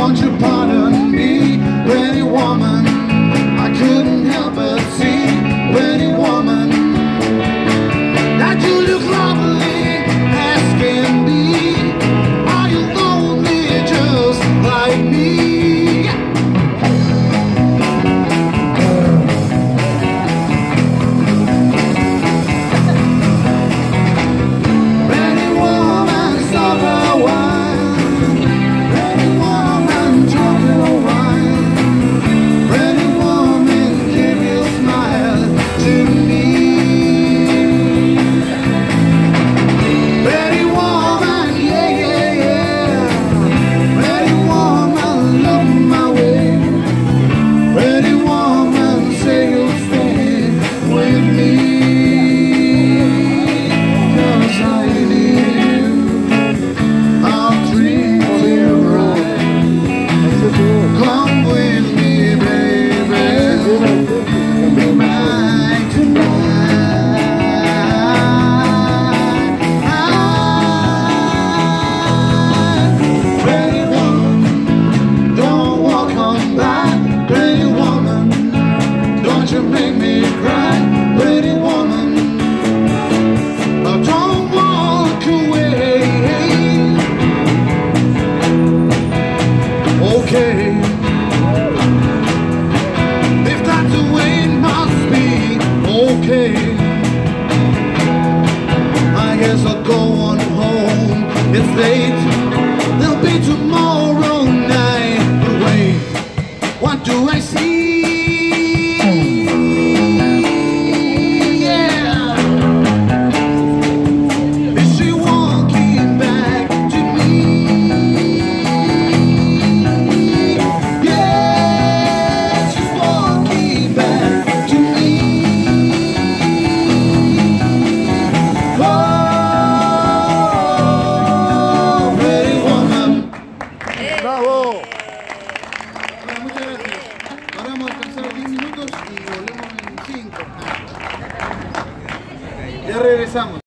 Won't you pardon me, pretty woman? I couldn't help but see, pretty woman, that you look lovely as can be. Are you lonely just like me? Come with me, baby, be mine tonight. Pretty woman, don't walk on by. Pretty woman, don't you make me cry. Pretty woman, don't walk away. Okay, if that's the way it must be, okay, I guess I'll go on home. It's late, there'll be tomorrow night. But wait, what do I see? ¡Bravo! Bueno, muchas gracias. Ahora vamos a descansar 10 minutos y volvemos en 5. Ya regresamos.